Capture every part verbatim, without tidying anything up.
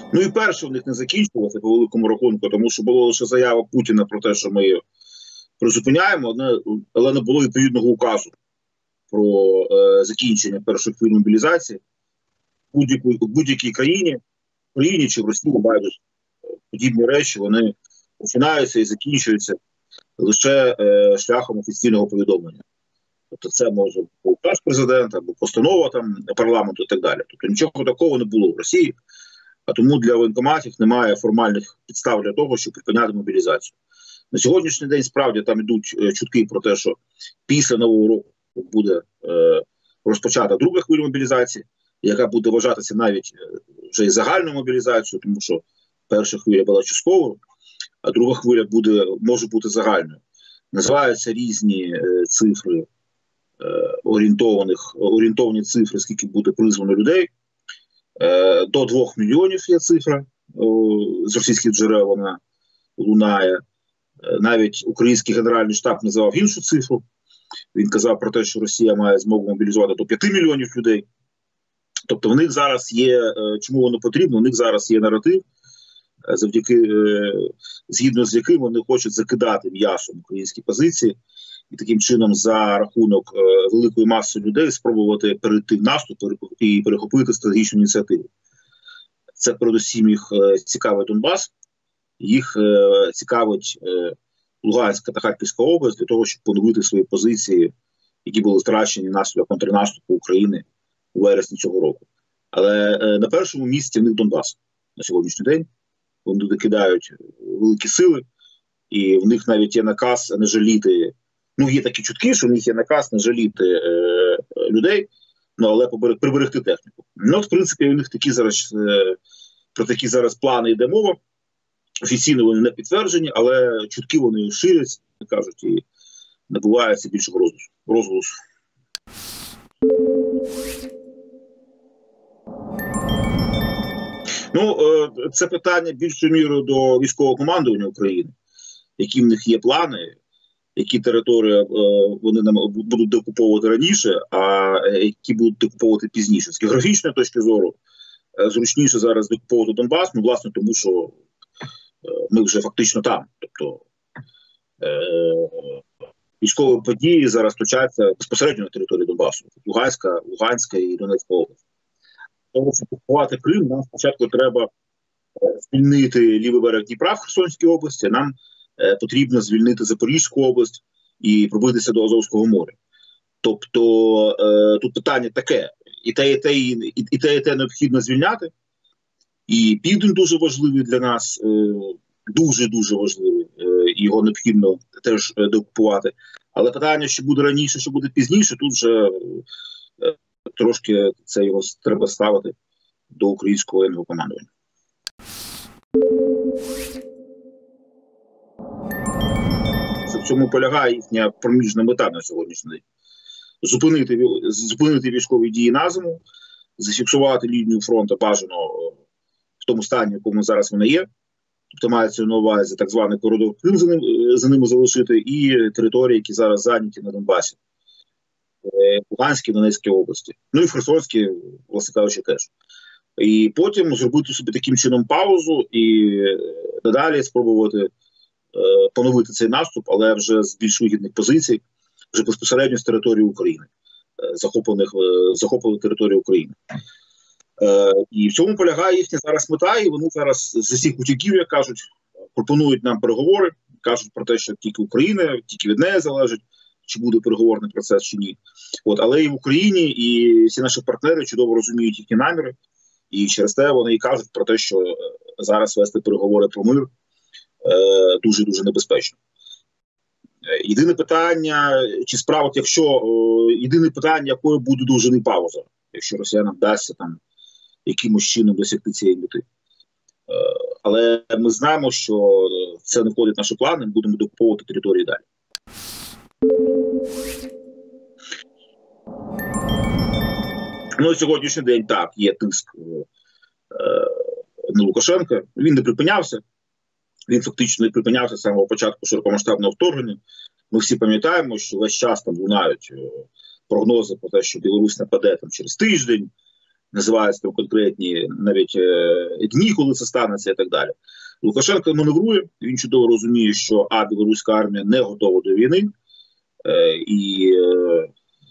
Ну і перше у них не закінчувалося по великому рахунку, тому що була лише заява Путіна про те, що ми призупиняємо, але не було відповідного указу про е, закінчення перших хвиль мобілізації. У будь-якій будь країні, в країні чи в Росії, байдуже, подібні речі, вони починаються і закінчуються лише е, шляхом офіційного повідомлення. Тобто це може бути указ президента, або постанова там парламенту і так далі. Тобто нічого такого не було в Росії, а тому для воєнкоматів немає формальних підстав для того, щоб припиняти мобілізацію. На сьогоднішній день справді там йдуть е, чутки про те, що після Нового року буде е, розпочата друга хвиля мобілізації, яка буде вважатися навіть вже і загальною мобілізацією, тому що перша хвиля була частковою, а друга хвиля буде, може бути загальною. Називаються різні е, цифри, е, орієнтованих, орієнтовані цифри, скільки буде призвано людей. Е, до двох мільйонів є цифра, е, з російських джерел вона лунає. Е, навіть український генеральний штаб називав іншу цифру. Він казав про те, що Росія має змогу мобілізувати до п'яти мільйонів людей. Тобто в них зараз є, чому воно потрібно, у них зараз є наратив, завдяки, згідно з яким вони хочуть закидати м'ясом українські позиції і таким чином за рахунок великої маси людей спробувати перейти в наступ і перехопити стратегічну ініціативу. Це передусім їх цікавить Донбас, їх цікавить Луганська та Харківська область для того, щоб поновити свої позиції, які були втрачені внаслідок контрнаступу України у вересні цього року. Але е, на першому місці в них Донбас на сьогоднішній день. Вони туди кидають великі сили, і в них навіть є наказ не жаліти. Ну, є такі чутки, що в них є наказ не жаліти е, людей, ну, але приберегти техніку. Ну, в принципі, у них такі зараз, е, про такі зараз плани йде мова. Офіційно вони не підтверджені, але чутки вони ширяться, кажуть, і набуваються більшого розголосу. Ну, це питання більшою мірою до військового командування України, які в них є плани, які території вони будуть деокуповувати раніше, а які будуть деокуповувати пізніше. З географічної точки зору зручніше зараз деокуповувати Донбас, ну, власне, тому що ми вже фактично там. Тобто військові події зараз точаться безпосередньо на території Донбасу. Луганська, Луганська і Донецька область. Тому що окупувати Крим, нам спочатку треба звільнити лівий берег Дніпра в Херсонській області, нам е, потрібно звільнити Запорізьку область і пробитися до Азовського моря. Тобто е, тут питання таке, і те, і те, і, і те, і те необхідно звільняти, і Південь дуже важливий для нас, дуже-дуже е, важливий, е, його необхідно теж е, деокупувати. Але питання, що буде раніше, що буде пізніше, тут вже е, трошки це його треба ставити до українського воєнного командування. В цьому полягає їхня проміжна мета на сьогоднішній день. Зупинити, зупинити військові дії на зиму, зафіксувати лінію фронту бажано в тому стані, в якому зараз вона є. Тобто мається на увазі так званий коридор Крим за, ним, за ними залишити і території, які зараз зайняті на Донбасі. Луганській, Донецькій області. Ну і в Херсонській, власне кажучи, теж. І потім зробити собі таким чином паузу і надалі спробувати е, поновити цей наступ, але вже з більш вигідних позицій, вже безпосередньо з території України, е, захоплених, е, захоплених території України. Е, і в цьому полягає їхня зараз мета, і вони зараз з усіх утіків, як кажуть, пропонують нам переговори, кажуть про те, що тільки Україна, тільки від неї залежить, чи буде переговорний процес, чи ні. От, але і в Україні, і всі наші партнери чудово розуміють їхні наміри, і через те вони і кажуть про те, що зараз вести переговори про мир дуже-дуже е, небезпечно. Єдине питання, чи справді, якщо, е, єдине питання, якою буде довжини пауза, якщо росіянам вдасться там якимось чином досягти цієї мети. Е, але ми знаємо, що це не входить в наші плани, ми будемо деокуповувати території далі. Ну, сьогоднішній день, так, є тиск е, на Лукашенка. Він не припинявся. Він фактично не припинявся з самого початку широкомасштабного вторгнення. Ми всі пам'ятаємо, що весь час там лунають е, прогнози про те, що Білорусь нападе там через тиждень, називаються там конкретні навіть е, дні, коли це станеться і так далі. Лукашенко маневрує, він чудово розуміє, що а, білоруська армія не готова до війни, е, і е,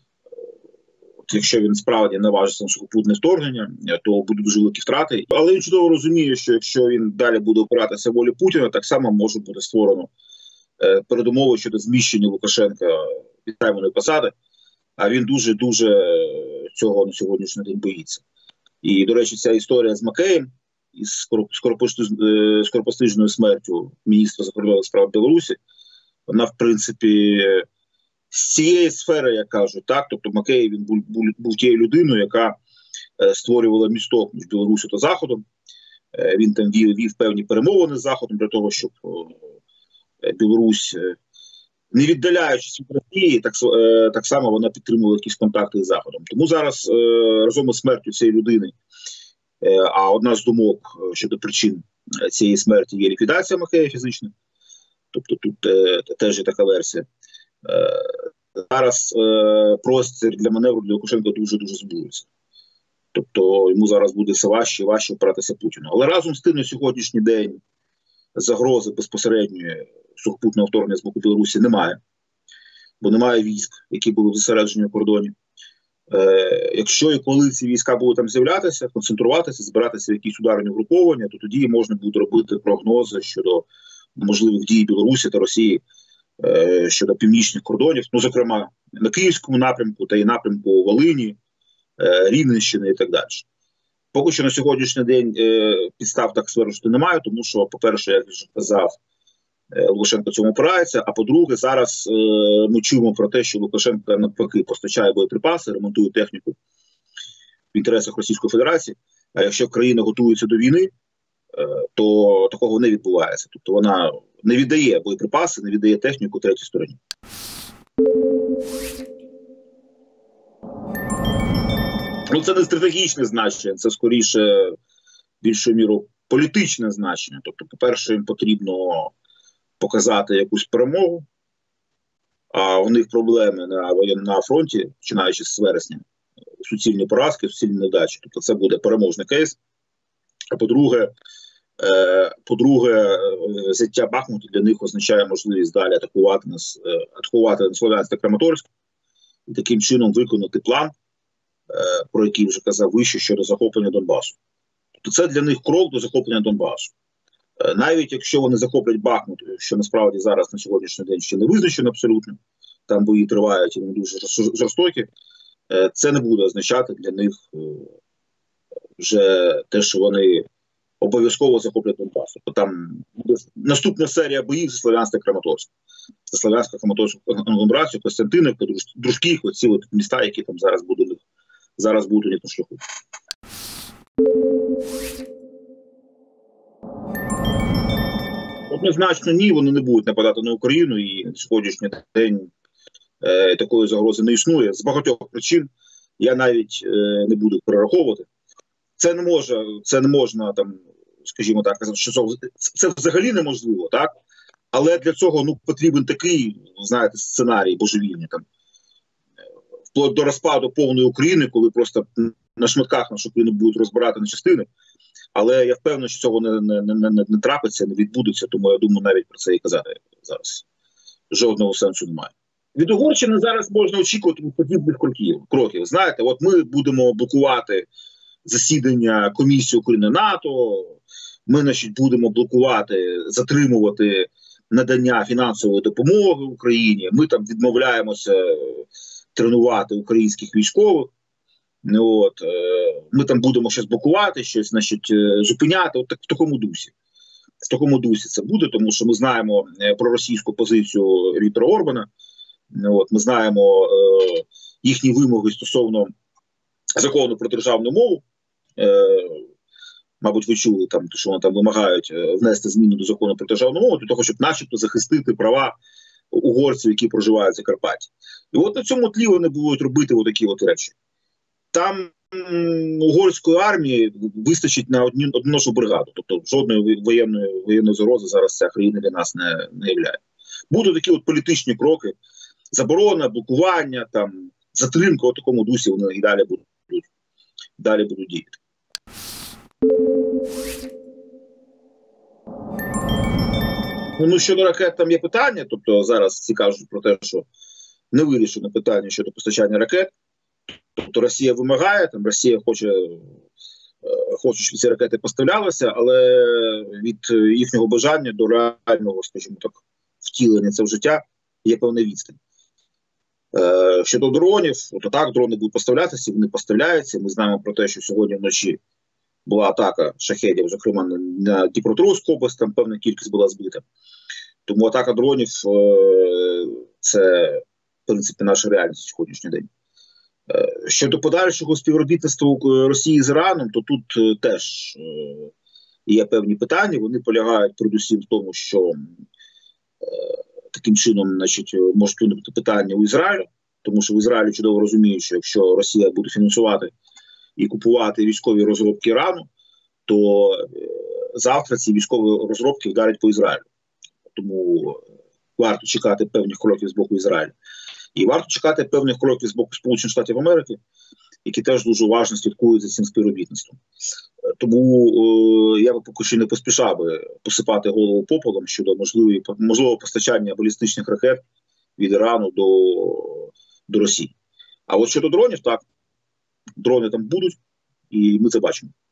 от якщо він справді наважиться на сухопутне вторгнення, то будуть дуже великі втрати. Але він чудово розуміє, що якщо він далі буде опиратися волі Путіна, так само може бути створено е, передумови щодо зміщення Лукашенка від займаної посади, а він дуже-дуже цього на сьогоднішній день боїться. І, до речі, ця історія з Макеєм, із скоропостижною смертю міністра закордонних справ Білорусі, вона, в принципі, з цієї сфери, як кажуть, так, тобто Макей, він був, був, був тією людиною, яка е, створювала місток між Білорусі та Заходом. Е, він там вів, вів певні перемовини з Заходом для того, щоб е, Білорусь, е, не віддаляючись від Росії, так, е, так само вона підтримувала якісь контакти з Заходом. Тому зараз е, разом із смертю цієї людини, е, а одна з думок щодо причин цієї смерті є ліквідація Макея фізична, тобто тут е, теж є така версія. Е, зараз е, простір для маневру для Лукашенка дуже-дуже збується. Тобто йому зараз буде все важче і важче опиратися Путіну. Але разом з тим на сьогоднішній день загрози безпосередньої сухопутного вторгнення з боку Білорусі немає. Бо немає військ, які були зосереджені на кордоні. Е, якщо і коли ці війська будуть там з'являтися, концентруватися, збиратися в якісь ударні угруповання, то тоді можна буде робити прогнози щодо можливих дій Білорусі та Росії е, щодо північних кордонів, ну, зокрема, на Київському напрямку та і напрямку Волині, е, Рівненщини і так далі. Поки що на сьогоднішній день е, підстав так стверджувати немає, тому що, по-перше, як вже казав, е, Лукашенко цьому опирається, а по-друге, зараз е, ми чуємо про те, що Лукашенко навпаки постачає боєприпаси, ремонтує техніку в інтересах Російської Федерації, а якщо країна готується до війни, е, то такого не відбувається. Тобто вона не віддає боєприпаси, не віддає техніку третій стороні. Ну, це не стратегічне значення, це скоріше, більшою мірою, політичне значення. Тобто, по-перше, їм потрібно показати якусь перемогу, а у них проблеми на, на фронті, починаючи з вересня, суцільні поразки, суцільні невдачі. Тобто це буде переможний кейс. А по-друге, е, по-друге, взяття Бахмуту для них означає можливість далі атакувати нас, е, атакувати на Слов'янськ та Краматорськ і таким чином виконати план, про який вже казав вище, щодо захоплення Донбасу. Тобто це для них крок до захоплення Донбасу. Навіть якщо вони захоплять Бахмут, що насправді зараз на сьогоднішній день ще не визначено абсолютно, там бої тривають і вони дуже жорстокі, це не буде означати для них вже те, що вони обов'язково захоплять Донбас. Тобто там буде наступна серія боїв за Слов'янськ та Краматорськ. Це Слов'янська, Краматорська агломерацію, Костянтинівка, Дружків, оці от міста, які там зараз будуть, зараз будуть у них на шляху. Однозначно ні, вони не будуть нападати на Україну, і на сьогоднішній день е, такої загрози не існує. З багатьох причин я навіть е, не буду перераховувати. Це не може, це не можна, там, скажімо так, казати, що це, це взагалі неможливо, так? Але для цього ну, потрібен такий, знаєте, сценарій божевільний, там, вплоть до розпаду повної України, коли просто на шматках нашу Україну будуть розбирати на частини. Але я впевнений, що цього не, не, не, не, не трапиться, не відбудеться, тому я думаю, навіть про це і казати зараз жодного сенсу немає. Від Угорщини зараз можна очікувати подібних кроків. кроків. Знаєте, от ми будемо блокувати засідання комісії України-НАТО, ми, значить, будемо блокувати, затримувати надання фінансової допомоги Україні, ми там відмовляємося тренувати українських військових, от, ми там будемо щось блокувати, щось, значить, зупиняти, от так, в такому дусі. В такому дусі це буде, тому що ми знаємо про російську позицію Віктора Орбана, от, ми знаємо е, їхні вимоги стосовно закону про державну мову. Е, мабуть, ви чули, там, що вони там вимагають внести зміни до закону про державну мову, для того, щоб начебто захистити права угорців, які проживають в Закарпатті. І от на цьому тлі вони будуть робити отакі от речі. Там м, угорської армії вистачить на одну, одну нашу бригаду, тобто жодної воєнної, воєнної загрози зараз ця країна для нас не, не являє. Будуть такі от політичні кроки, заборона, блокування, там, затримка у такому дусі вони і далі будуть далі будуть діяти. Ну, щодо ракет, там є питання, тобто зараз всі кажуть про те, що не вирішено питання щодо постачання ракет. Тобто Росія вимагає, там Росія хоче, хоче, щоб ці ракети поставлялися, але від їхнього бажання до реального, скажімо так, втілення це в життя є певна відстань. Е, щодо дронів, то так, дрони будуть поставлятися, вони поставляються. Ми знаємо про те, що сьогодні вночі була атака шахедів, зокрема на Дніпропетровську область, там певна кількість була збита. Тому атака дронів е, – це, в принципі, наша реальність сьогоднішній день. Е, щодо подальшого співробітництва Росії з Іраном, то тут е, теж е, є певні питання. Вони полягають передусім в тому, що е, таким чином, значить, можуть виникнути питання у Ізраїлю, тому що в Ізраїлі чудово розуміють, що якщо Росія буде фінансувати і купувати військові розробки Ірану, то е, завтра ці військові розробки вдарять по Ізраїлю. Тому варто чекати певних кроків з боку Ізраїлю. І варто чекати певних кроків з боку Сполучених Штатів Америки, які теж дуже уважно слідкують за цим співробітництвом. Тому е, я б поки що не поспішав би посипати голову попелом щодо можливої, можливого постачання балістичних ракет від Ірану до, до Росії. А от щодо дронів, так, дрони там будуть, і ми це бачимо.